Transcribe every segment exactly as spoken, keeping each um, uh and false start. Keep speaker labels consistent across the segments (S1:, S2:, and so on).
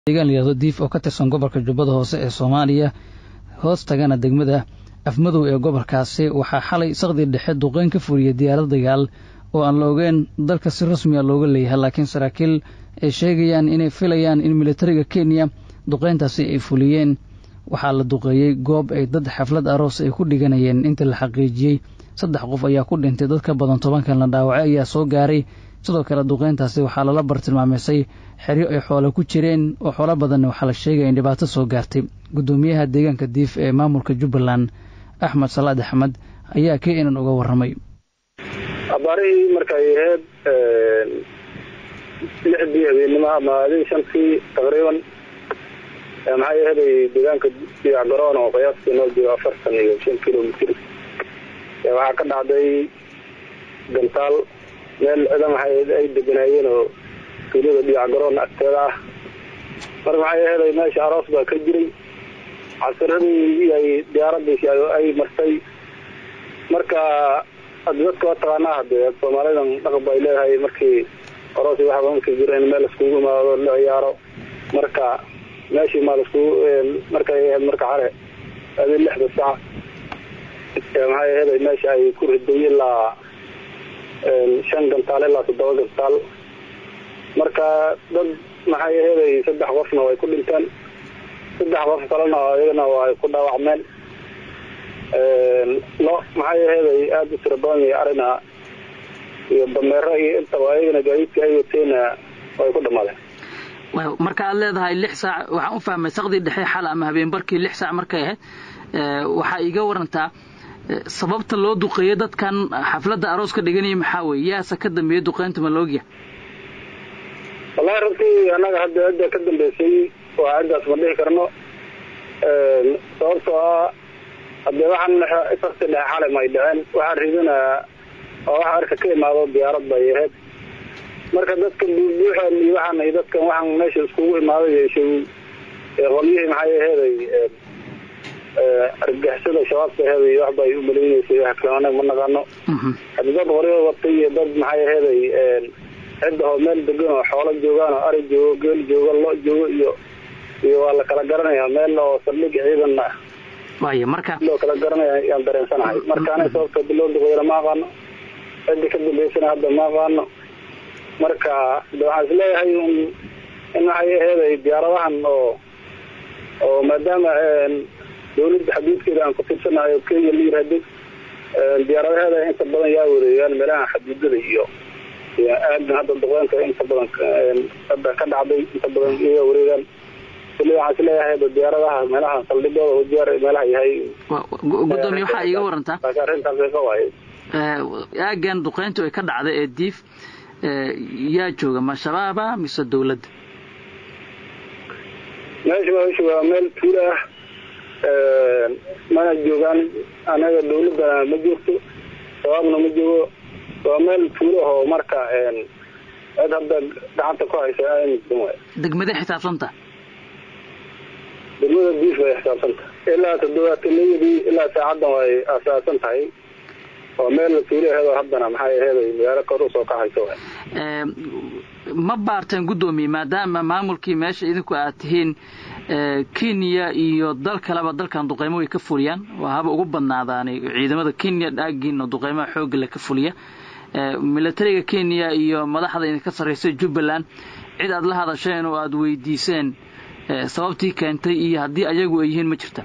S1: deegaan liyado diif oo ka tirsan gobolka Jubbada Hoose ee Soomaaliya hoos tagana degmada afmadow ee gobolkaasi waxaa xalay saqdi dhexe duqeyn ka fuliyay diyaarad dagaal oo aan la ogeyn dalka si rasmi ah looga leeyahay laakiin saraakiil ay sheegayaan inay filayaan in militariga Kenya duqeyntaasi ay fuliyeen waxaa la duqeeyay goob ay dad xaflad aroos ay ku dhiganayeen inta la xaqiijiyay saddex qof ayaa ku dhintay dad ka badan toban kalena dhaawacay ayaa soo gaaray sidoo kale duqeyntaasi waxaa lala bartilmaameysay xeryo ay xoolo ku jireen oo xoolo badan waxa la sheegay in dhibaato soo gaartay gudoomiyaha deegaanka diif ee maamulka Jubbaland Axmed Salaad Axmed ayaa ka inaan uga waramay
S2: abaari markay ahayd ee lixdii habeenimo maaday shantii taqriiban ee maxay ahayd deegaanka diyaar garoon oo qiyaastii noo jiro afartan iyo shan kiiloomitir ee waxa ka dhacday gantaal meel ciidan ay deganayeen oo tuulada diyaar garoon agteeda ah mar waxay ahayd meesha aroos baa ka jiray casradii ay diyaaradii ay martay marka dadka taqaanaa hadee Soomaalidan dhaqan bay leeyahay markii aroos waxa aan ka jireen meel isku imaado la ciyaaro marka meeshii maal isku markay marka xare ay lixda saac ee maxay ahayd meesha ay ku riday ilaa shan gantaal ilaa toddoba gantaal marka dad maxay ahayd saddex qofna way ku dhinteen saddex qof kalena ayagana way ku dhaawacmeen ee lo maxay ahayd aad u tirabaan arina iyo dameero iyo inta ayagana gaadiidka ay wateen way ku dhamaadeen
S1: marka aad leedahay lix saac waxaan u fahmay saqdi dhexe xal ama habeen barkii lix saac markay ahayd ee waxa iga warantaa sababta loo duqeeyay dadkan xafladda aroos ka dhiganay maxaa weey yaasa ka dambeeyay duqeynta maloogiya
S2: wallahi runtii anaga hadda ka dambeysay waa ciidaas ma dhihi karno ee sababtoo hadda waxaan isagta xalay ma dhaceen waxa riidana oo waxa arka ka imaado diyaarad bay ahayd marka dadka buuxan iyo waxaan ay dadkan waxaan meesha isku imaaday yeeshay ee qoliyay maxay ahayd ee argagixisada shabaabka ahayd wax bay u maleeynayay wax kale ma naqano hadda dad qoriyo waqti dad maxay ahayd ee cidda oo meel degan oo xoolo joogaan oo ari joogo geel joogo lo joogo iyo iyo waa la kala garanayaa meel oo saldhig ciidan ah
S1: waaye marka
S2: loo kala garanayaa aan dareensanahay marka ana sababta bilowda qoyra ma aqaan cidda ka dambeysana hadda ma aqaan marka waxaan isleeyahay in waxay ahayd diyaaradahan oo oo maadaama dawladda xaduudkeeda aan ku tirsanayo Kenya liirado diyaaradaha inta badan yaa wareeyaan meelaha xaduudada iyo iyo aad hadda duqeynta inta badan hadda ka dhacday inta badan iyo wareegan kulli waxaan isleeyahay diyaaradaha meelaha saldhigooda oo diyaar meelaha yahay
S1: gudoomiye waxa iga warantaa
S2: arrintaas ay ka waayay
S1: ee aagan duqeyntu ay ka dhacday ee diif yaa jooga ma shabaaba mise dawladda
S2: meesha waa meel tuula ee mana joogaan anaga dawladda ma joogto sababna ma joogo waa meel tuula oo marka ee hadda gacanta ku haysa ay
S1: degmada xisaabsanta
S2: degmada diif ay xisaabsanta ilaa toddobaadkii ilaa saacadan way asaasan tahay oo meel tuulaheeda haddana maxay ahayd magaalo kor u soo kaxayso
S1: ee ma baarteen gudoomiye maadaama maamulkii meesha idinku aad tihiin ee Kenya iyo dal kaleba dalkan duqeymo ay ka fuliyaan waa haba ugu badnaadaan ciidamada Kenya dhaagina duqeymo xoog leh ka fuliya ee militariga Kenya iyo madaxda in ka sareysay Jubbaland cid aad la hadasheen oo aad weydiiseen sababtii keentay iyo hadii ayagu ay yihiin ma jirta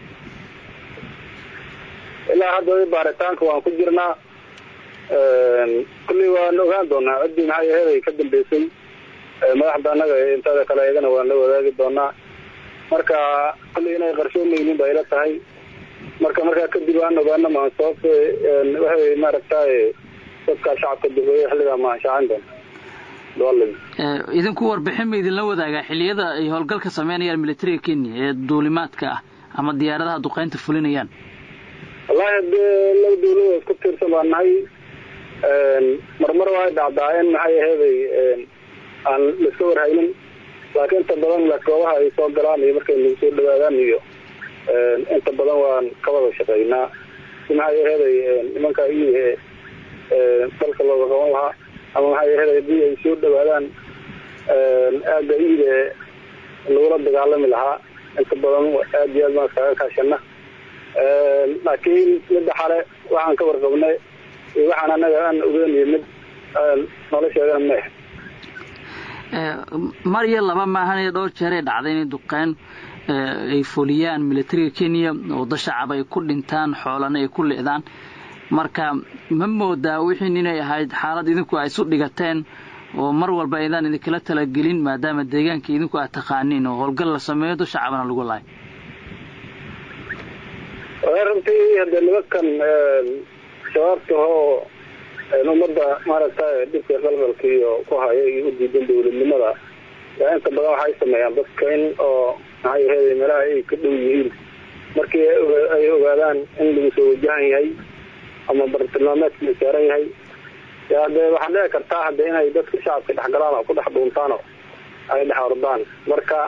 S2: ilaa hadda baaritaanka waan ku jirnaa ee kulli waan ogaan doonaa cidii maxay ahayd ka dambeysay madaxda anaga inta kale ayagana waan la wadaagi doonaa marka kulli inay qarsoomeynin bay la tahay marka marka kadib aan ogaano ma soo waxay maaragtay dadka shacabka dibay xilliga ma shaqayn doona dawladda
S1: ee idinku warbixin ma idin la wadaaga xilliyada ay howlgalka sameynayaan militariga Kenya ee duulimaadka ah ama diyaaradaha duqeynta fulinayaan
S2: والله لو دولو isku tirsan baanahay een marmar waa dhacdaayeen maxay ahayd aan la soo warhaynin laakiin inta badan la koobaha ay soo galaan iyo markay lagu soo dhawaadaan iyo een inta badan waan ka wada shaqeynaa maxay ahayd nimanka iyo ee dalka loo qaban lahaa ama maxay ahayd ay soo dhawaadaan een aad ay lagula dagaalami lahaa inta badan aad iyo aad baan iskaga kaashana laakiin midda xale waxaan ka warqabnay waxaan anaga aan ogeynay mid nolosheeda ma
S1: mar iyo laba maahan dhowr jeer ay dhacday in duqeyn ay fuliyaan militariga Kenya oo dad shacab ay ku dhintaan xoolana ay ku leedaan marka ma moodaa wixii inay ahayd xaalad idinku ay isu dhigateen oo mar walba aydan idin kala tala gelin maadaama deegaanka idinku aad taqaaniin oo howlgal la sameeyo dad shacabna lagu laay
S2: runtii hadda nimankan shabaabka oo ummadda maaragtay dhibka qalbalka iyo ku haya iyo u diidan dowladnimada inta badan waxay sameeyaan dadka in oo maxay ahayd meelaha ay ka dhow yihiin markii ay ogaadaan in lagu soo wajahan yahay ama bartilmaameedka saaran yahay yaa de waxaa dhici kartaa hadda inay dadka shacabka dhexgalaan oo ku dhex dhuuntaan oo ay dhex ordaan marka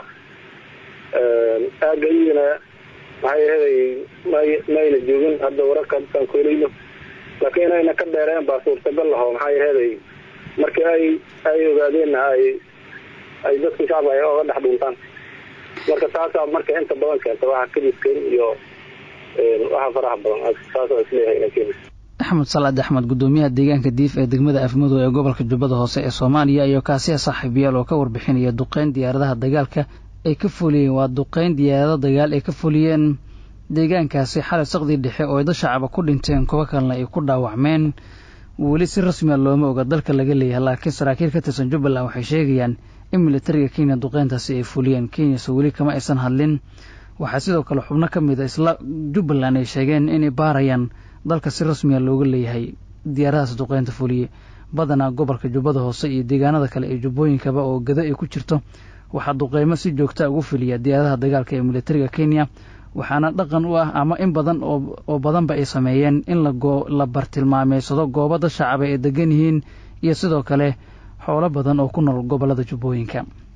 S2: aagayina maxay ahayd mayna joogin hadda wararkan aan ku helayno laakiin inayna ka dheereen baa suurtagal laho maxay ahayd markii ay ay ogaadeen ay ay dadka shacabka ay uga dhex dhuuntaan marka taasaa marka inta badan keenta waxa kadibkeen iyo waxa faraha badan taasoo isleeyahay in
S1: Axmed Salaad Axmed gudoomiyaha deegaanka Diif ee degmada Afmadow ee gobolka Jubbada Hoose ee Soomaaliya iyo kaasiya saaxiibayaal oo ka warbixinaya duqeyn diyaaradaha dagaalka ay ka fuliyeen waa duqeyn diyaarado dagaal ay ka fuliyeen deegaankaasi xalay saqdi dhexe oo dad shacab ku dhinteen kuwa kalena ay ku dhaawacmeen wali si rasmi ah looma oga dalka laga leeyahay laakiin saraakiil ka tirsan Jubbaland waxay sheegayaan in militariga Kenya duqeyntaasi ay fuliyeen Kenya soo wali kama aysan hadlin waxa sidoo kale xubno ka mid ah isla Jubbaland ay sheegeen inay baarayaan dalka si rasmi ah looga leeyahay diyaaradaha duqeynta fuliye badana gobolka Jubbada Hoose iyo deegaanada kale ee Jubbooyinkaba oo gada ay ku jirto waxa duqeymo si joogto ah ugu fuliya diyaaradaha dagaalka ee militariga Kenya waxaana dhaqan u ah ama in badan oo badan ba ay sameeyeen in la go la bartilmaameeysado goobada shacab ee degan yihiin iyo sidoo kale xoolo badan oo ku nool gobolada Jubbooyinka